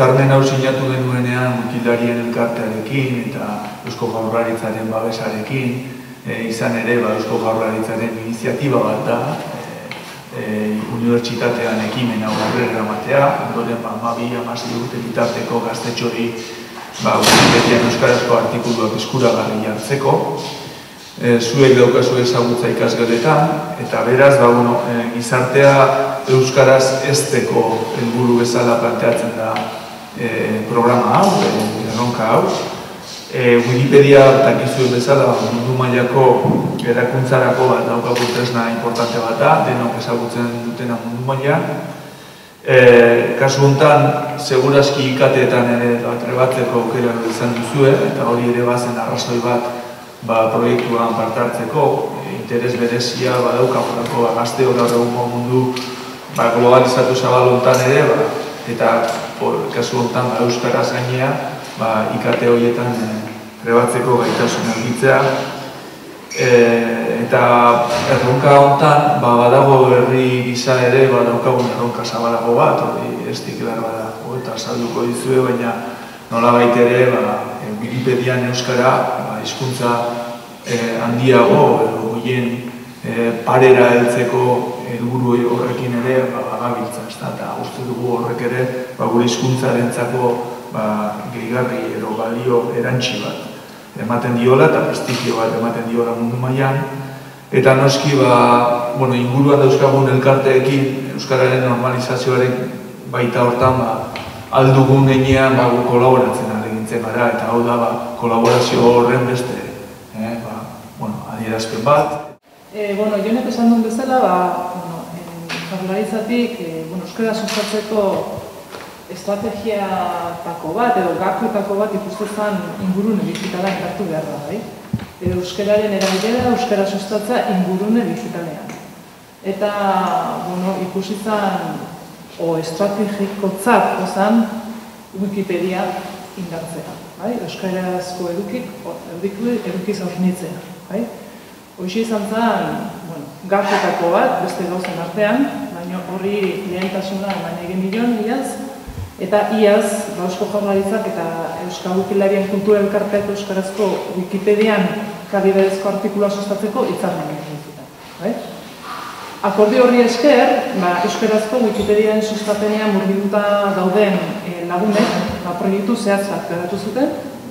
hitzarmen hau sinatu genuenean Wikilarien elkartearekin eta Eusko Jaurlaritzaren babesarekin, izan ere Eusko Jaurlaritzaren iniziatiba bat da, unibertsitatean ekimen hau aurrera eramatea, ondoren 12-16 urte bitarteko gaztetxori Wikipedian euskarazko artikuluak eskuragarri jartzeko, zuek daukazu ezagutza ikasgeletan, eta beraz, gizartea euskaraz hezteko helburu bezala planteatzen da programa hau, erronka hau. Wikipedia dakizuen bezala mundu mailako erakuntzarako bat daukagu tresna importante bat da, denok ezagutzen dutena mundu mailan. Kasu honetan, segurazki ikateetan ere trebatzeko aukera izan duzue, eta hori ere bazen arrazoi bat proiektuan parte hartzeko, interes berezia badaukagulako gazteok gaur egungo mundu globalizatu zabal honetan ere, eta kasu honetan euskaraz gainea ikate horietan trebatzeko gaitasun argitzea. Eta erronka honetan badago herri gisa ere badaukagun erronka zabalago bat, hori ez diklar badago eta salduko dizue, baina nolabait ere Wikipedian euskara hizkuntza handiago horien parera heltzeko helburu horrekin ere gabiltza, eta uste dugu horrek ere gure hizkuntzarentzako gehigarri edo balio erantsi bat ematen diola eta prestigio bat ematen diola mundu mailan, eta noski inguruan dauzkagun elkarteekin euskararen normalizazioaren baita hortan aldugun gainean kolaboratzen ahalegintzen gara, eta hau da kolaborazio horren beste adierazpen bat. Jonek esan duen bezala, Jaurlaritzatik euskara sustatzeko estrategiatako bat edo gakoetako bat ikusten ingurune digitala indartu behar da. Euskararen erabilera, euskara sustatza ingurune digitalean. Eta ikusi zen estrategikotzat ozan Wikipedia indartzea. Euskarazko edukiz hornitzea. Hoxe izan zen gakoetako bat, beste gauzen artean, baina horri lehentasuna eman egin milion iaz, eta iaz, Eusko Jaurlaritzak eta Euskal Wikilarien kultura elkarteak euskarazko Wikipedian kalidadezko artikulua sustatzeko hitzarmen egin zuten. Akordio horri esker, euskarazko Wikipedian sustapenean murgilduta dauden lagunek proiektu zehatzak garatu zuten,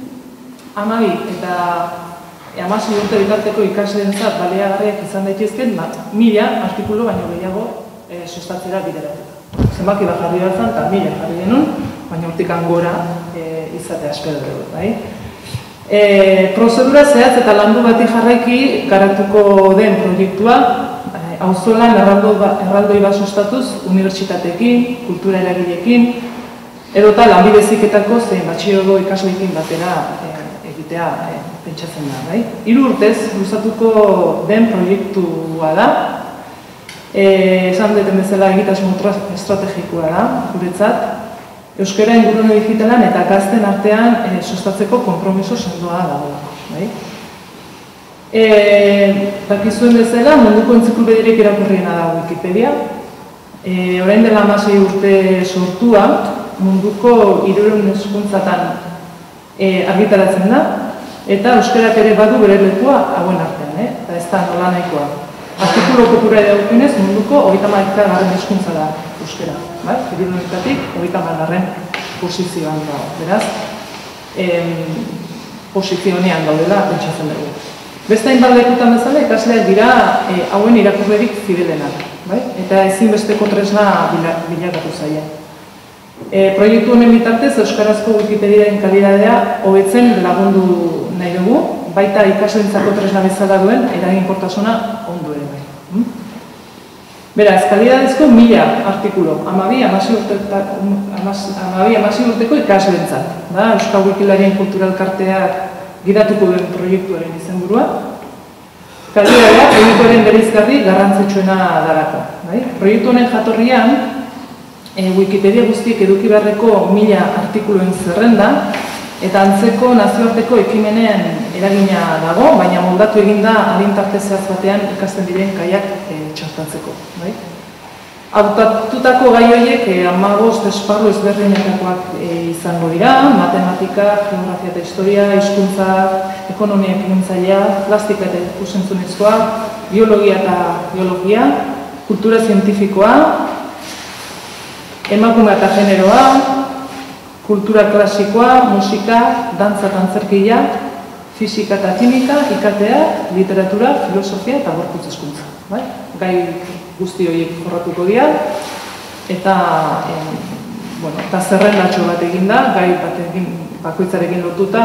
12 eta 16 urte bitarteko ikasleentzat baliagarriak izan daitezken 1000 artikulu baino gehiago sustatzera bideratuta. Zenbaki bat jarri behar zen, eta 1000 jarri genuen, baina hortik gora izatea espero dugu. Prozedura zehatz eta landu bati jarraiki garatuko den proiektua, auzolan erraldoi bat sustatuz unibertsitateekin, kultura eragileekin, edota lanbide heziketako zein batxilergo ikasleekin batera egitea pentsatzen da. 3 urtez luzatuko den proiektua da, esan duten bezala egitasun estrategikoa da, guretzat, euskara ingurune digitalan eta gazten artean sustatzeko konpromiso sendoa dagoela. Dakizuen bezala, munduko entziklopediarik irakurriena da Wikipedia. Orain dela 16 urte sortua, munduko 300 hizkuntzatan argitaratzen da, eta euskarak ere badu bere lekua hauen artean, eta ez da nola nahikoa. Artikulu kopura edaukinez, munduko 30. hizkuntza da euskara. 300-etatik 30. posizioan dago. Beraz, posizionean daudela pentsatzen dugu. Beste hainbat lekutan bezala, ikasleak dira hauen irakurlerik fidelenak, eta ezinbesteko tresna bilakatu zaie. Proiektu honen bitartez, euskarazko Wikipediaren kalidadea hobetzen lagundu nahi dugu, baita ikasleentzako tresna bezala duen eraginkortasuna ondo ere bai. Beraz, kalidadezko 1000 artikulu, 12-16 urteko ikasleentzat. Euskal Wikilarien kultura elkarteak gidatuko duen proiektuaren izenburua. Kalidadea proiektuaren bereizgarri garrantzitsuena darako. Proiektu honen jatorrian, Wikipedia guztiek eduki beharreko 1000 artikuluen zerrenda, eta antzeko nazioarteko ekimenen eragina dago, baina moldatu eginda adin tarte zehatz batean ikasten diren gaiak txertatzeko. Hautatutako gai horiek 15 esparru ezberdinetakoak izango dira, matematika, geografia eta historia, hizkuntza, ekonomia ekintzailea, plastika eta ikus-entzunezkoa, biologia eta biologia, kultura zientifikoa, emakume eta generoa, kultura klasikoa, musika, dantza eta antzerkia, fisika eta kimika, IKT-a, literatura, filosofia eta gorputz hezkuntza. Gai guzti horiek jorratuko dira, eta zerrendatxo bat egin da, gai bakoitzarekin lotuta,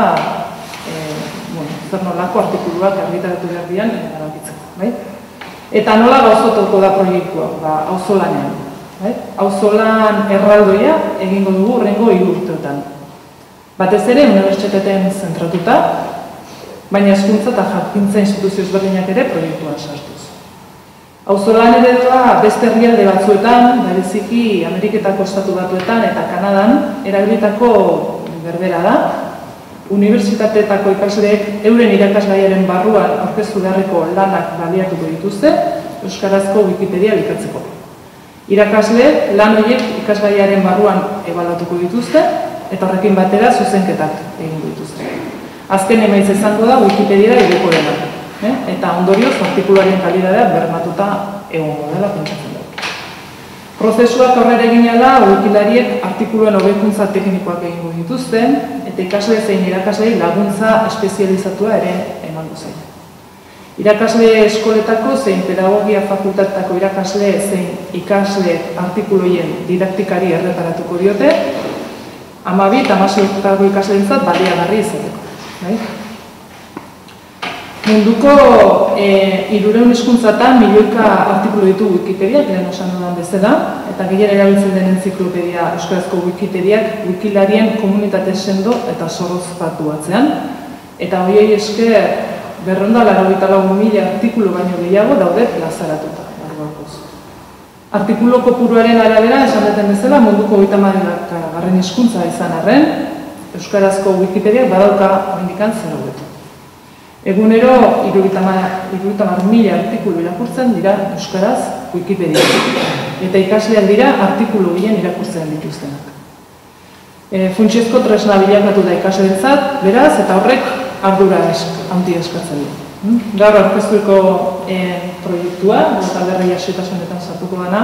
zer nolako artikuluak argitaratu behar dian erabakitzeko. Eta nola gauzatuko da proiektua, auzolanean. Auzolan erraldoia egingo dugu hurrengo 3 urteotan. Batez ere, unibertsitatean zentratuta, baina hezkuntza eta jakintza instituzio ezberdinak ere proiektuan sartuz. Auzolan eredua beste herrialde batzuetan, bereziki Ameriketako Estatu Batuetan eta Kanadan erabilitako berbera da. Unibertsitateetako ikasleek euren irakasgaiaren barruan aurkeztu beharreko lanak baliatuko dituzte euskarazko Wikipedia elikatzeko. Irakasleek lan horiek ikasgaiaren barruan ebaluatuko dituzte eta horrekin batera zuzenketak egingo dituzte. Azken emaitza izango da Wikipedia ireko dena. Eta ondorioz artikuluaren kalidadea bermatuta egongo dela pentsatzen dut. Prozesuak aurrera egin ala, wikilariek artikuluen hobekuntza teknikoak egingo dituzten, eta ikasle zein irakaslei laguntza espezializatua ere emango zaio. Irakasle eskoletako zein pedagogia fakultatako irakasle zein ikasle artikuloien didaktikari erreparatuko diote, 12 eta 16 ikasleentzat baliagarri izateko. Munduko 300 hizkuntzatan milioika artikulu ditu Wikipediak, lehen osan dudan bezala, eta gehien erabiltzen den entziklopedia euskarazko Wikipediak wikilarien komunitate sendo eta zorroz batuatzean, eta horiei esker 284.000 artikulu baino gehiago daude plazaratuta. Artikulu kopuruaren arabera, esan duten bezala, munduko 30. hizkuntza izan arren, euskarazko Wikipediak badauka oraindik 0 hobetu. Egunero, 30.000 artikulu irakurtzen dira euskaraz Wikipedia. Eta ikasleak dira artikulu gehien irakurtzen dituztenak. Funtsezko tresna bilakatu da ikasleentzat, beraz, eta horrek ardura handia eskatzen du. Gaur aurkeztuko proiektua, eta berri hasitasunetan sartuko dana,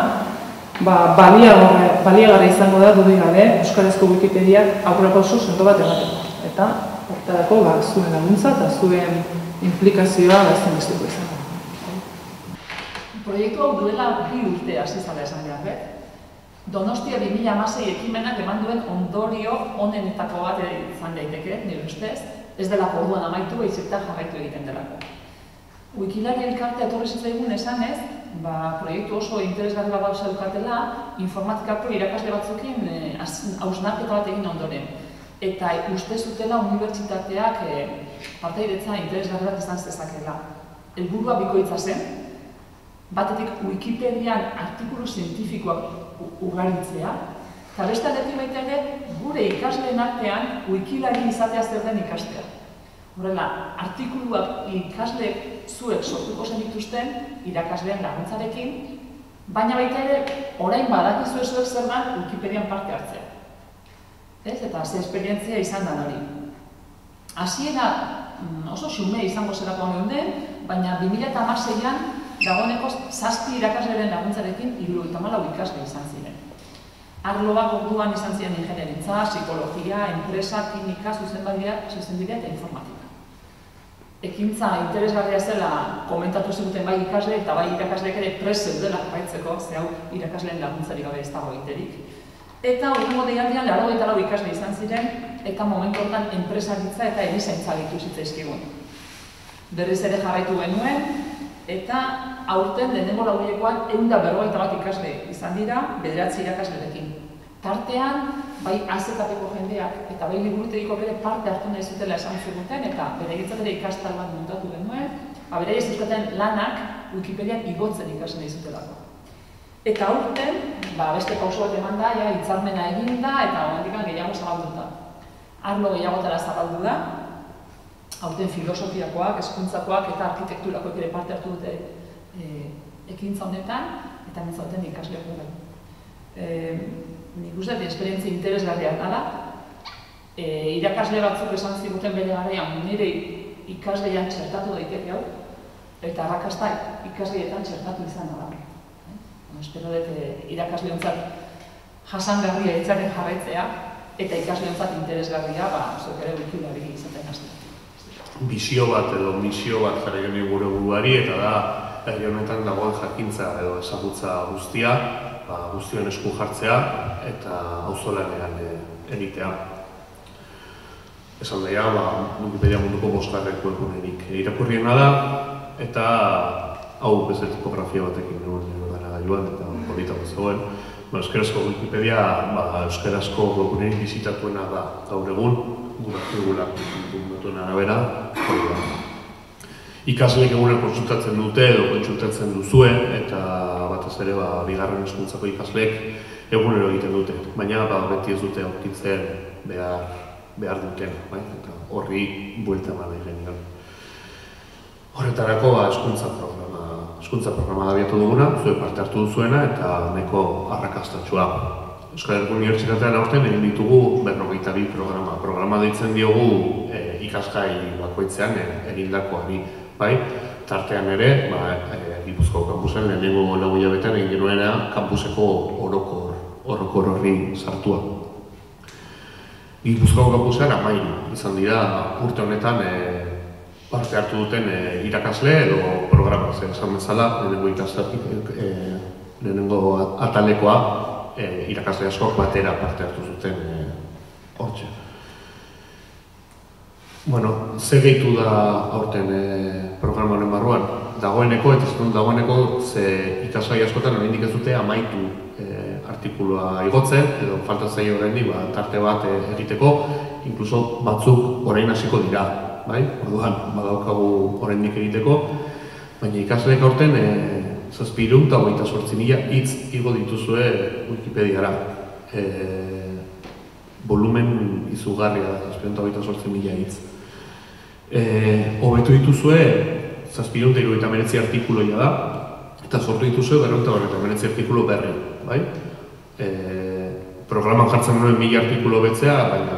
baliagarri izango da dudik gabe euskarazko Wikipediak aurrerapauso sendo bat emateko. Eta horretarako zuen laguntza eta zuen implikazioa ezinbesteko izango. Proiektu hau duela 2 urte hasi zela esan behar, Donostia 2016 ekimenak eman duen ondorio onenetako bat izan daiteke, nire ustez, ez delako orduan amaitu, baizik eta jarraitu egiten delako. Wikilari elkartea etorri zitzaigun esanez, proiektu oso interesgarri bat zeukatela informatikako irakasle batzukin hausnarketa bat egin ondoren. Eta uste zutela unibertsitateak partaidetza interesgarri bat izan zezakela. Helburua bikoitza zen, batetik Wikipedian artikulu zientifikoak ugaritzea, eta beste aldetik baita ere gure ikasleen artean wikilari izatea zer den ikastea. Horrela, artikuluak ikasle zuek sortuko zenituzten irakasleen laguntzarekin, baina baita ere orain badakizue zuek zer den Wikipedian parte hartzea. Eta ze esperientzia izan da hori. Hasiera oso xume izango zerako geunden, baina 2016an dagoeneko 7 irakasleren laguntzarekin 74 ikasle izan ziren. Arloak orduan izan ziren ingenieritza, psikologia, enpresa, kimika, zuzenbidea eta informatika. Ekintza interesgarria zela komentatu ziguten bai ikasle eta bai irakasleek ere prest zeudela jarraitzeko, ze hau irakasleen laguntzarik gabe ez dago egiterik. Eta urrengo deialdian 84 ikasle izan ziren, eta momentu horretan enpresaritza eta erizaintza ditu zitzaizkigun. Berriz ere jarraitu genuen, eta aurten lehenengo lauhilekoan 151 ikasle izan dira, 9 irakaslerekin. Tartean, bai AZKako jendeak eta bai liburutegiko bere parte hartu nahi zutela esan ziguten, eta bere egitzat ere ikastal bat montatu genuen, bere zeuskaten lanak Wikipedian igotzen ikasi nahi zutelako. Eta aurten, beste pauso bat eman da, hitzarmena egin da, eta momendikan gehiago zabalduta. Arlo gehiagotara zabaldu da, aurten filosofiakoak, hezkuntzakoak eta arkitekturakoak ere parte hartu dute ekintza honetan, eta hemen zauten ikasleak dira. Nik uste, esperientzia interesgarriak dela, irakasle batzuk esan ziguten bere garaian, nire ikasleian txertatu daiteke hau, eta arrakasta ikasleetan txertatu izan da. Espero dut irakasleontzat jasangarria izaten jarraitzea, eta ikasleontzat interesgarria, zuek ere wikilari izaten hastea. Bisio bat edo misio bat jarri geni gure buruari, eta da, herri honetan dagoen jakintza edo ezagutza guztia, guztioen esku jartzea eta auzolanean egitea. Esan daia, Wikipedia munduko 5. webgunerik irakurriena da, eta hau beste tipografia batekin nuen ordenagailuan eta politago zegoen. Euskarazko Wikipedia euskarazko webgunerik bizitatuena da gaur egun, gugulak dituen arabera. Ikasleek egunen kontsultatzen dute edo kontsultatzen duzue, eta batez ere bigarren hezkuntzako ikasleek egunero egiten dute. Baina beti ez dute aurkitzen behar duten, eta horri buelta eman egin. Horretarako hezkuntza programa abiatu duguna, zuek parte hartu duzuena eta nahiko arrakastatsua. Euskal Herriko Unibertsitatean aurten egin ditugu 52 programa. Programa deitzen diogu ikasgai bakoitzean egindakoari. Tartean ere, Gipuzkoako kampusen lehenengo 4 hilabetean egin genuena kampuseko orokor horri sartua. Gipuzkoako kampusean 13 izan dira urte honetan parte hartu duten irakasle edo programa. Esan bezala, lehenengo atalekoa irakasle askok batera parte hartu zuten hortxe. Ze gehitu da aurten programa honen barruan? Dagoeneko, eta ez dagoeneko, ze ikasgai askotan oraindik ez dute amaitu artikulua igotzen, edo falta zaio oraindik tarte bat egiteko, inkluso batzuk orain hasiko dira, orduan badaukagu oraindik egiteko, baina ikasleek aurten 728.000 hitz igo dituzue Wikipediara. Volumen izugarria da, 728.000 hitz. Hobetu dituzue 779 artikuloia da, eta sortu dituzue 449 artikulo berri. Programan jartzen nuen 1000 artikulo betzea, baina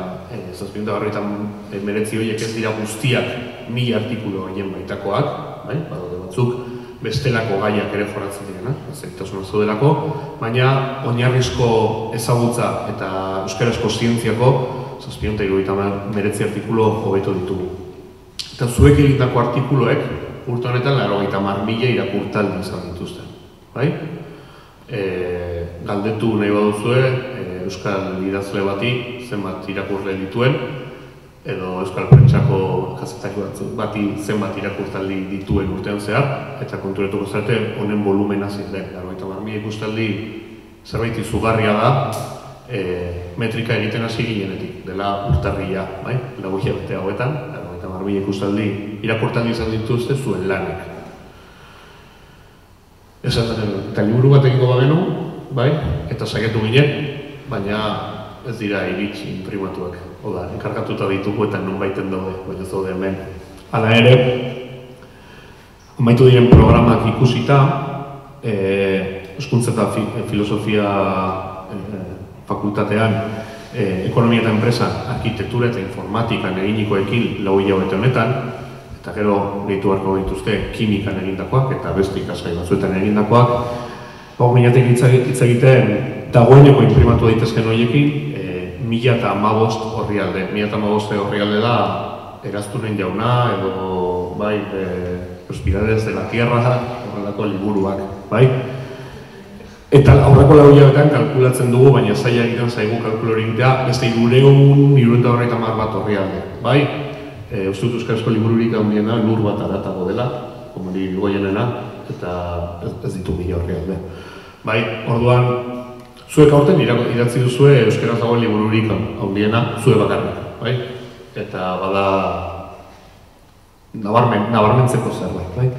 749 horiek ez dira guztiak 1000 artikulo horien baitakoak, badaude batzuk bestelako gaiak ere joratzen direna, ezagitasun zaudelako, baina oinarrizko ezagutza eta euskarazko zientziako 779 artikulo hobetu ditugu. Eta zuek egindako artikuloek urte honetan 90.000 irakurtaldi izan dituzten. Galdetu nahi baduzue euskal idazle bati zenbat irakurle dituen, edo euskal prentsako kazetari bati zenbat irakurtaldi dituen urtean zehar, eta konturatuko zarete honen volumena zein den. 90.000 ikustaldi zerbait izugarria da, metrika egiten hasi ginenetik, dela urtarria, 4 hilabete hauetan, 90.000 ikustaldi irakurtaldi izan dituzte zuen lanek. Eta liburu bat egingo bagenu, eta saiatu ginen, baina ez dira iritsi imprimatuak. Oda, enkargatuta ditugu eta non baiten daude, baina zaude hemen. Hala ere, amaitu diren programak ikusita, hezkuntza eta filosofia fakultatean, ekonomia eta enpresa, arkitektura eta informatikan eginikoekin 4 hilabete honetan, eta gero gehitu beharko dituzte kimikan egindakoak eta beste ikasgai batzuetan egindakoak. Minatek hitz egiten dagoeneko inprimatu daitezken horiekin 1015 orrialde. 1015 orrialde da Eraztunen Jauna edo Los Pilares de la Tierra horrelako liburuak. Eta aurreko 4 hilabetean kalkulatzen dugu, baina zaila egiten zaigu kalkulo hori egitea, beste 350 bat orrialde. Uste dut euskarazko libururik handiena lur bat aratago dela, komari goienena, eta ez ditu 1000 orrialde. Orduan, zuek aurten idatzi duzue euskaraz dagoen libururik handiena, zuek bakarrik. Eta bada nabarmentzeko zerbait.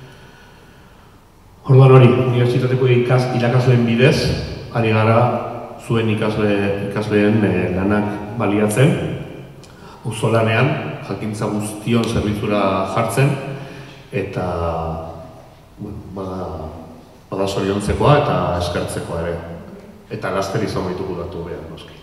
Orduan hori, unibertsitateko irakasleen bidez, ari gara zuen ikasleen lanak baliatzen, auzolanean, jakintza guztion zerbitzura jartzen, eta Bada zoriontzekoa eta eskertzekoa ere. Eta laster izan baituko datu behar, noski.